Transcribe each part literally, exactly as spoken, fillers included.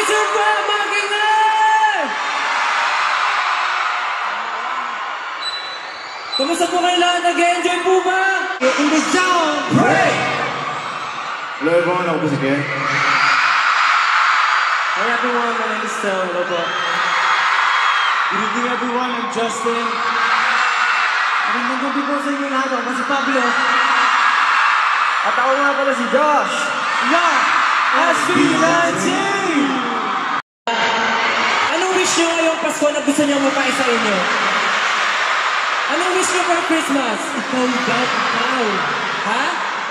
Acer pa, magingay! Kumusta po kayo lahat? Nag-enjoy po ba? In the zone! Pray! Hello everyone, ako po si Ken. Hi everyone, my name is Tel. Hello po. Good evening everyone, I'm Justin. Magandang gabi po sa inyo lahat. Ako si Pablo. At ako nga pala si Josh. Yeah! S B nineteen! Anong wish nyo ngayong Pasko na gusto nyo mapain sa inyo? Anong wish nyo for Christmas? Ikaw daw, ikaw. Ha?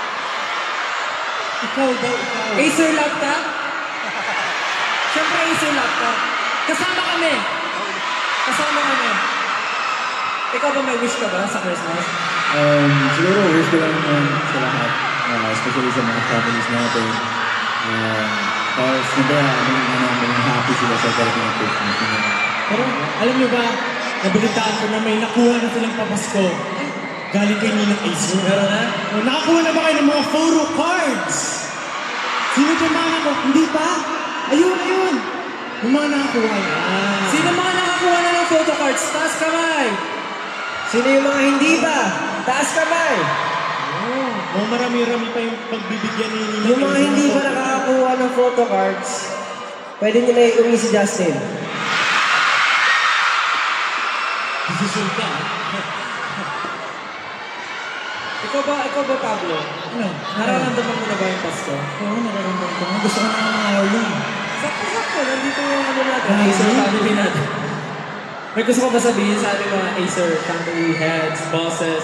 Ikaw daw, ikaw. Acer laptop? Siyempre Acer laptop. Kasama kami. Kasama kami. Ikaw ba may wish ka ba sa Christmas? Um, siguro wish ko lang naman sa lahat, uh, especially sa mga families natin. Um, para siyempre, ano ano, ano, happy sila sa darating ng Christmas. Pero alam niyo ba, nabalitaan ko na may nakuha na silang papasko. Galing kay Ninang Acer. Meron na? O, nakakuha na ba kayo ng mga photo cards? Sino dyan mga nako? Hindi pa? Ayun, ayun. Yung mga nakakuha na. Sino mga nakakuha na ng photo cards? Taas kamay! Sino yung mga hindi ba? Taas kamay! Oh, oh, marami-rami pa yung pagbibigyan ni Ninang Yung mga Acer hindi ng pa photo nakakakuha ng photo cards, pwede nyo na iuwi si Justin. Decision ka. Ikaw ba, ikaw ba Pablo? Ano? Nararamdaman mo na ba yung Pasko? Oo, nararamdaman ko. Gusto ko na ng araw. Sakto-sakto, nandito yung ano natin, Ah, Acer yun. family natin. May gusto ko ba sabihin sa ating mga Acer family heads, bosses?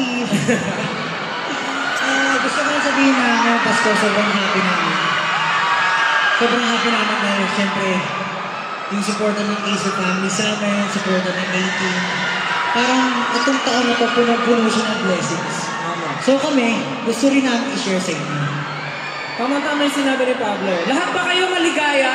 Ah, gusto ko na sabihin na ngayong Pasko, sobrang happy namin. Sobrang happy namin na siyempre yung supportan ng Acer family sa amin, supportan ng eighteen. Parang itong taon na to, puno-puno siya ng blessings. Tama. So kami, gusto rin namin i-share sa inyo. Tama-tama yung sinabi ni Pablo. Lahat ba kayo maligaya?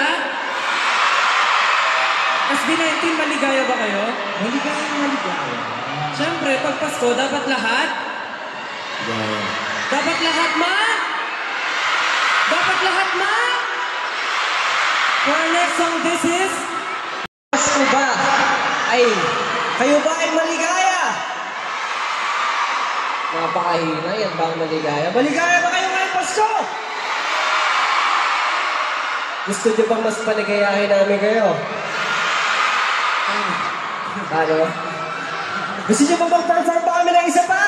S B nineteen, maligaya ba kayo? Maligaya, maligaya. Siyempre, pag Pasko, dapat lahat? Yeah. Dapat lahat ma? Dapat lahat ma? For our next song, this is... Pasko ba? Ay, kayo ba ay maligaya? Napakahina, yan ba ang maligaya? Maligaya ba kayo ngayong Pasko? Gusto nyo bang mas paligayahin namin kayo? Ano? Gusto nyo bang mag-perform pa kami ng isa pa?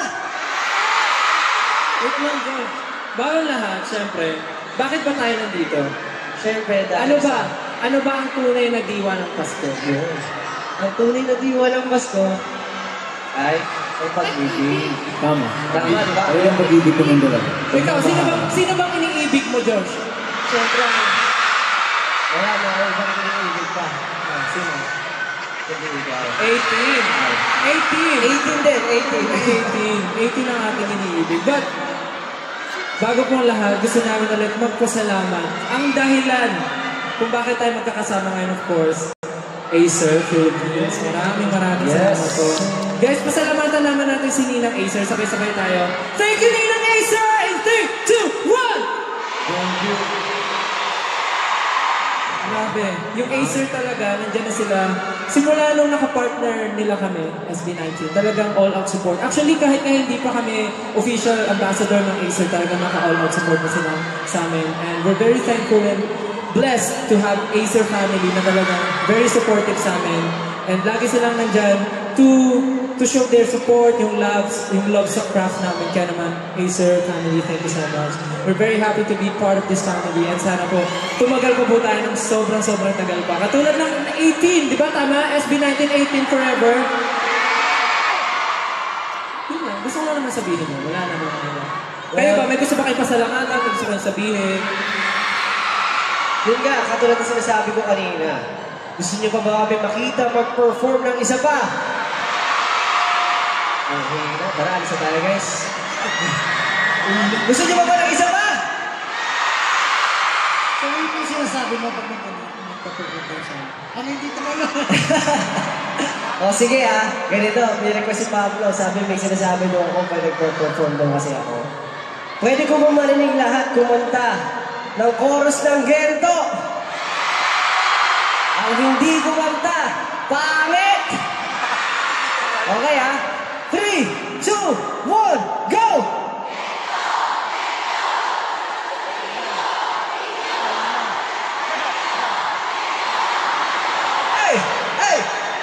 Wait lang, bro. Bago lahat, siyempre, bakit ba tayo nandito? Siyempre, dahil Ano ba? sa- Ano ba ang tunay na diwa ng Pasko? Yun. Ang tunay na diwa ng Pasko ay ang pag-ibig. Tama. Tama, di ba? Ay, ang pag-ibig ko ng dalawa. Ikaw, sino bang, sino bang iniibig mo, Josh? Siyempre, wala na ako ibang pag-ibig pa. Ah, sino? Pag-ibig. eighteen. eighteen. eighteen din, eighteen. eighteen. eighteen ang ating iniibig. But, bago po ang lahat, gusto namin ulit magpasalamat. Ang dahilan kung bakit tayo magkakasama ngayon, of course, Acer Philippines. Maraming maraming Yes. salamat po. Guys, pasalamatan naman natin si Ninang Acer. Sabay-sabay tayo. Thank you, Ninang Acer! In three, two, one! Thank you. Grabe. Yung Acer talaga, nandyan na sila. Simula nung nakapartner nila kami, S B nineteen, talagang all-out support. Actually, kahit na hindi pa kami official ambassador ng Acer, talagang naka-all-out support na sila sa amin. And we're very thankful and blessed to have Acer family na talagang very supportive sa amin. And lagi silang nandyan to to show their support, yung loves, yung love sa craft namin. Kaya naman, Acer family, thank you so much. We're very happy to be part of this family. And sana po, tumagal po po tayo ng sobrang-sobrang tagal pa. Katulad ng eighteen, di ba tama? S B nineteen, eighteen forever. Yun lang, gusto ko lang naman sabihin mo. Wala naman ano. Kayo ba, may gusto ba kayo pasalamatan? May gusto ko sabihin? Yun nga, katulad na sinasabi ko kanina. Gusto niyo pa ba kami makita mag-perform ng isa pa? Okay na, tara, alis na tayo guys. Gusto niyo pa ba ng isa pa? So, ano yung sinasabi mo pag magpapagod tayo sa amin? Ano yung dito ka lang? O sige ah, ganito, may request si Pablo. Sabi, may sinasabi doon ako pag nag-perform doon kasi ako. Pwede ko ba marinig lahat kumanta ng chorus ng Gento? Ang hindi kumanta, pangit! Okay ah. three, two, one, go! Hey! Hey!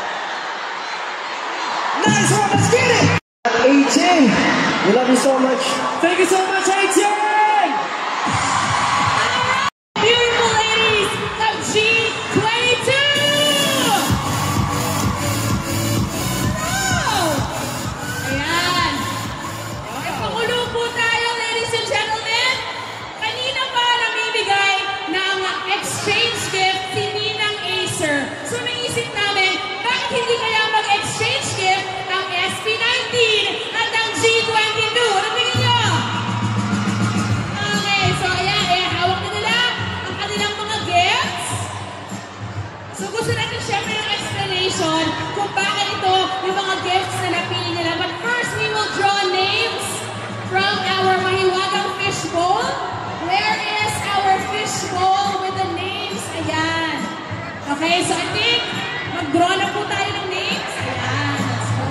Nice one, let's get it! eighteen, we love you so much. Thank you so much, eighteen! Beautiful ladies of G twenty-two! Wow! Ayan. E pakulo po tayo, ladies and gentlemen. Kanina pa namimigay ng exchange gift si Ninang Acer. So naisip namin, bakit hindi kaya mag-exchange gift ang S P nineteen at ang G twenty-two? Ano tingin nyo? Okay, so ayan, eh, hawak na nila ang kanilang mga gifts. So gusto natin syempre ng explanation kung bakit ito yung mga gifts na napili nila. But first, we will draw names from our mahiwagang fishbowl. Where is our fishbowl with the names? Ayan. Okay, so I think mag-draw na po tayo ng names. Ayan, let's go.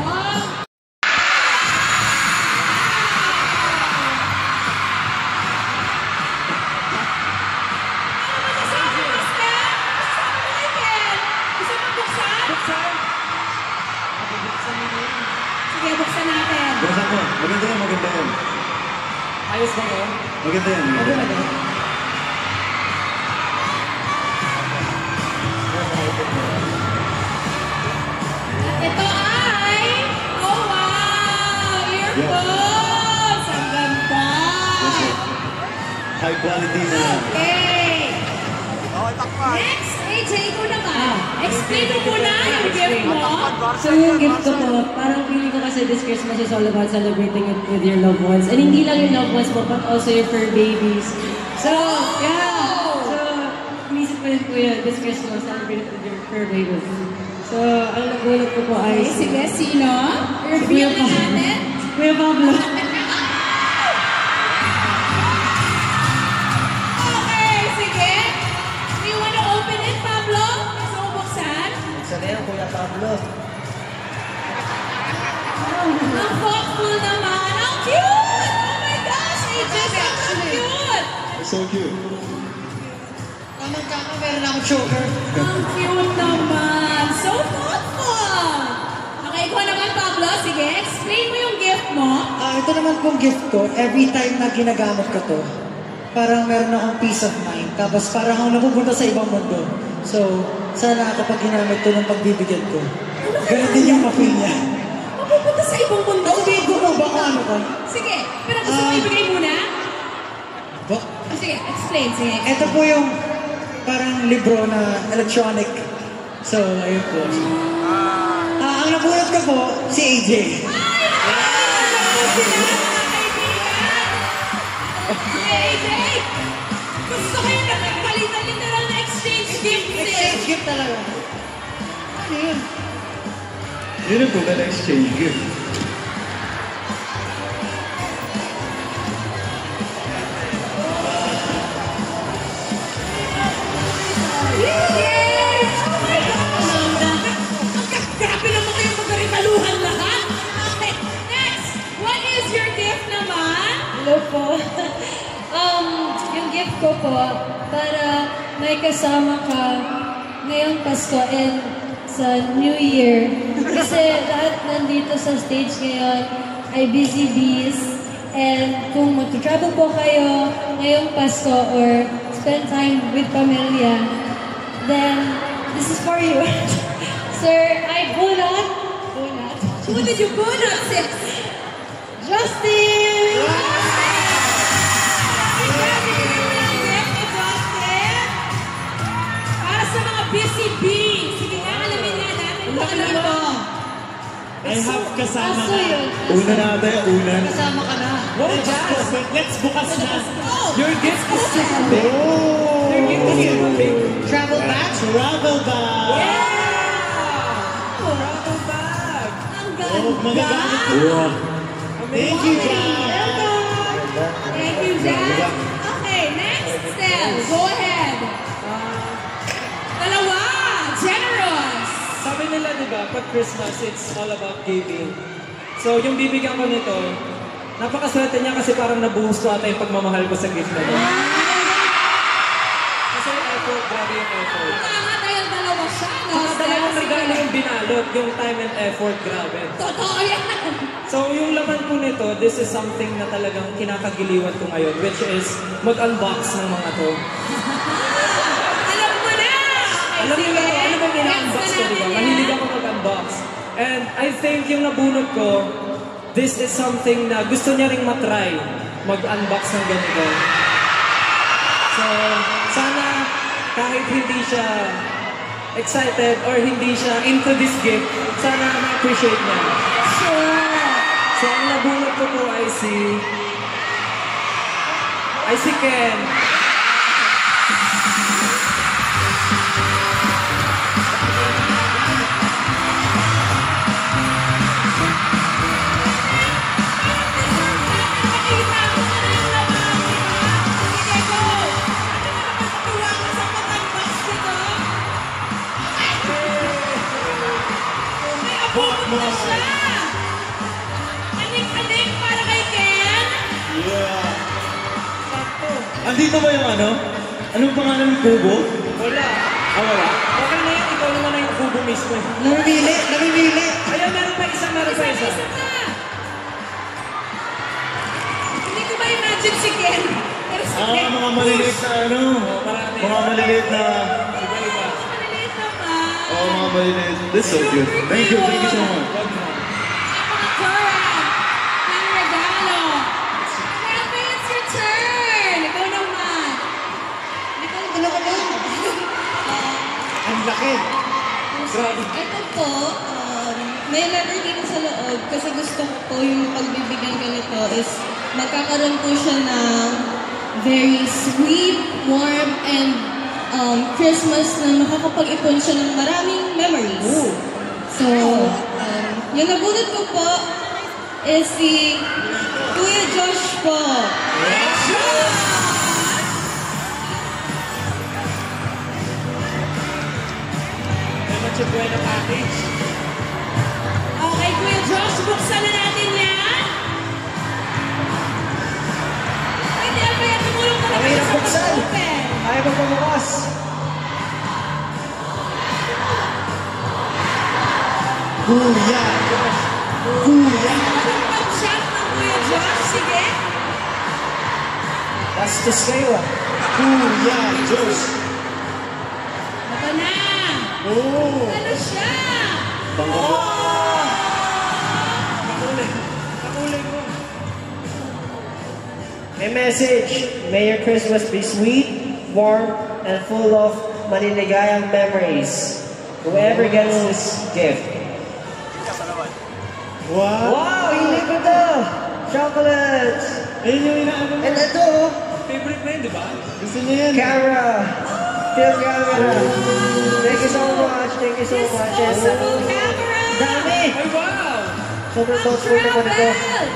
Sige, buksan natin. Buksan mo. Maganda yan, maganda yan. Ayos ba yun? Maganda yan. Maganda yan. At ito ay, oh wow, earphones! Ang ganda! High quality na yan. Okay. Next, A J, ko naman. Explain mo muna yung gift mo. So yung gift ko po, parang feeling ko kasi this Christmas is all about celebrating it with your loved ones. And hindi lang yung loved ones mo, but also your fur babies. So, yeah. So, inisip ko rin po yun, this Christmas, celebrate it with your fur babies. So, ang nagulat ko po ay... Okay, sige, sino? Reveal na natin. Kuya Pablo. Okay, sige. Do you wanna open it, Pablo? Gusto mo buksan? Isa na yan, Kuya Pablo. Ang thoughtful naman. Ang cute! Oh my gosh, A J, so cute! It's so cute. Tamang-tama, meron akong choker. Ang cute naman. So thoughtful. Okay, ikaw naman, Pablo. Sige, explain mo yung gift mo. Ah, ito naman pong gift ko, every time na ginagamit ko to, parang meron akong peace of mind. Tapos parang akong napupunta sa ibang mundo. So, sana kapag ginamit to ng pagbibigyan ko, ganun din yung ma-feel niya. Mapupunta sa ibang mundo. Sabihin ko po ba kung ano ko? Sige, pero gusto mo Ah. ibigay muna? Ba? Oh, sige, explain. Sige. Ito po yung parang libro na electronic. So, ayun po. Ah, ang napulot ko po, si A J. Hey, Dave! Gusto ko yung napagpalitan literal na exchange gift eh. Exchange gift talaga. Ano yun? Yun ang tunay na exchange gift. Yay! Oh my gosh! Ang grabe naman kayong magkarikaluhan lahat. Okay, next! What is your gift naman? Hello po. um, yung gift ko po, para may kasama ka ngayong Pasko and sa New Year. Kasi lahat nandito sa stage ngayon ay busy bees. And kung mag-travel po kayo ngayong Pasko or spend time with pamilya, then this is for you. Sir, I bunot. Bunot. Who did you put up, sis? Justin! Para sa mga busy bees. Sige nga, alamin nga natin kung ano ito. I have kasama Aso na. yun. Una natin, una. Kasama ka na. Wow, Let's Jazz! go. Let's bukas na. Oh! Your gift is so big. Your gift is so big. Travel back? Travel bag. Travel bag! Ang Oh, magagamit ko. Wow. Thank you, John. Thank you, Jazz. Okay, next step. Go ahead. Dalawa. Jazz! di ba, pag Christmas, it's all about giving. So, yung bibigyan ko nito, napakaswerte niya kasi parang nabuhos ko ata yung pagmamahal ko sa gift na yun. Kasi effort, grabe yung effort. Tama dahil dalawa siya, no? Saka dalawang regalo yung binalot, yung time and effort, grabe. Totoo yan! So, yung laman po nito, this is something na talagang kinakagiliwan ko ngayon, which is mag-unbox ng mga to. Alam mo na! Okay, Alam mo sige. na, ano ba yung ina-unbox ko, di ba? Mahilig ako mag-unbox. And I think yung nabunot ko, this is something na gusto niya ring matry, mag-unbox ng ganito. So, sana kahit hindi siya excited or hindi siya into this gift, sana ma-appreciate niya. Sure! So, ang nabunot ko po ay si... ay si Ken. Nakita mo na rin naman, di ba? Sige, go! Ano na naman natuwa ka sa pag-unbox nito? May abot na siya! Anik-anik para kay Ken? Yeah. Sakto. Andito ba yung ano? Anong pangalan ng kubo? Wala. Ah, wala. Okay na yan, ikaw naman na yung kubo mismo. Namimili, namimili. Ayun, meron pa isa, meron pa isa. Isa pa! Hindi ko ma-imagine si Ken. Pero si Ah, Ken, mga maliliit na ano? Oh, marami. Mga maliliit na... Iba-iba. maliliit naman. Oh, mga maliliit. This is so cute. Thank you, thank you so much. Wag na. Napaka-current ng regalo. Grabe, it's your turn. Ikaw naman. Ikaw Ano ka ba? Ang laki. Grabe. Ito po, um, may letter dito sa loob kasi gusto ko po yung pagbibigyan ganito is magkakaroon po siya ng very sweet, warm, and um, Christmas na makakapag-ipon siya ng maraming memories. So, um, yung nabunot ko po is si Kuya Josh po. Naman buena package. Okay, Kuya Josh, buksan na natin yan. Pwede, Alfred, tumulong ka Ang naman hirap sa buksan. pag-open. Ayaw mo pamukas. Kuya. Kuya. Anong pag-shot ng Kuya Josh? Sige. Bastos kayo ah. Kuya. Diyos. Ito na. Oh. Ano siya? Kakulay. Kakulay mo. May message. May your Christmas be sweet, warm, and full of maliligayang memories. Whoever gets this gift. Wow. Wow! Hindi ko to! Chocolates! Ayun yung inaano mo. And ito, Favorite mo yun, di ba? Gusto niya yan. camera! Film camera! Thank you so much! Thank you so much! And, Disposable camera. dami! Ay, wow! Sobrang thoughtful naman ito. Travel.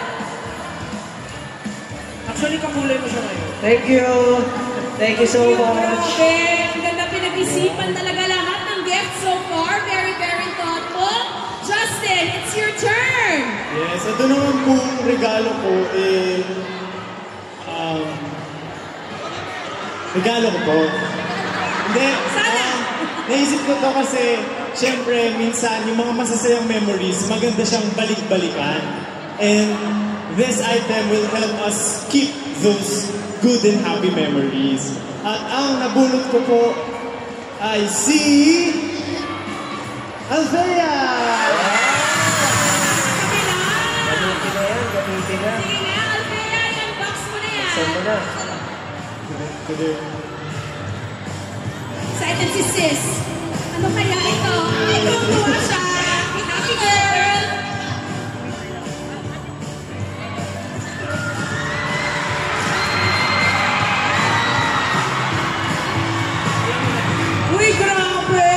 Actually, kakulay mo siya ngayon. Thank you! Thank you so much! Grabe. Ang ganda pinag-isipan talaga lahat ng gifts so far. Very, very thoughtful. Justin, it's your turn. Yes, ito naman pong regalo ko eh... Um, regalo ko po. Hindi. Sana. um, naisip ko to kasi, syempre, minsan, yung mga masasayang memories, maganda siyang balik-balikan. And this item will help us keep those good and happy memories. At ang nabunot ko po ay si... Althea! Sabi na. Gamitin na yan, gamitin na. Sige na, Althea, i-unbox mo na yan. Saan mo na? Excited si sis. Ano kaya ito? Ay, tuwa siya. Happy girl. Uy, grabe!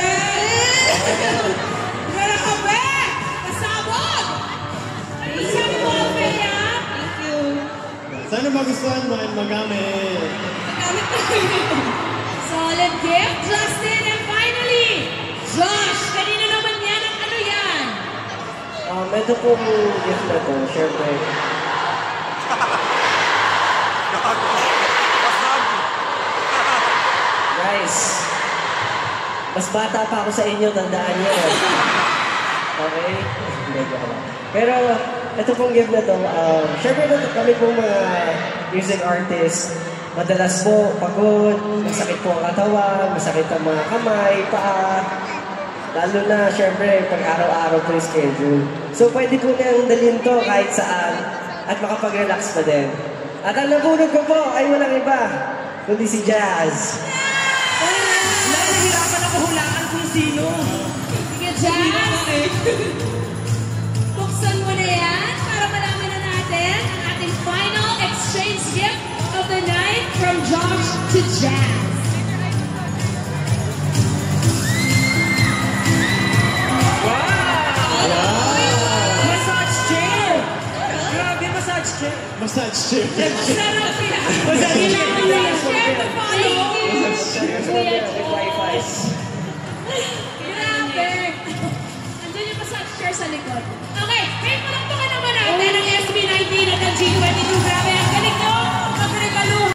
Grabe! Kasabog! Ano sabi mo, Althea? Thank you. Sana magustuhan mo at magamit. Nagamit ko yun. Solid gift, Justin. And finally, Josh, kanina naman yan ang ano ito pong gift na to, syempre, guys, mas bata pa ako sa inyo, tandaan niyo. Okay? Medyo ako lang. Pero, ito pong gift na to, um, syempre kami pong mga music artists, madalas po pagod, masakit po ang katawan, masakit ang mga kamay, paa, lalo na, syempre, pag araw-araw po yung schedule. So, pwede po niyang dalhin to kahit saan at makapag-relax pa din. At ang nabunod ko po ay walang iba, kundi si Jazz. Nahihirapan ako hulaan kung sino. Sige, Jazz! Buksan mo na yan para malaman na natin ang ating final exchange gift of the night from Josh to Jazz. Massage chair! Grabe, massage chair. Massage chair. Sarap sila! Massage chair. Kailangan na yung share to follow! Kuya With Wi-Fi. Grabe! Andun yung massage chair sa likod. Okay, ngayon palakpakan naman natin ang S B nineteen at ang G twenty-two. Grabe!